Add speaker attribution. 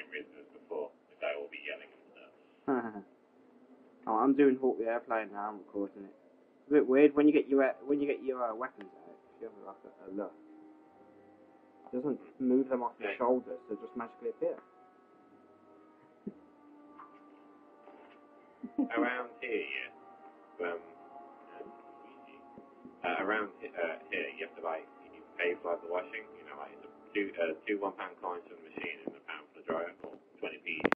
Speaker 1: business before the guy will be yelling and stuff.
Speaker 2: Oh, I'm doing Hawke the airplane now. I'm recording it. It's a bit weird when you get your weapons out. If you have like a look, it doesn't move them off your shoulders; they just magically appear.
Speaker 1: Around here, around here, you have to you pay for the washing. You know, like two £1 coins for the machine and £1 for the dryer, or 20p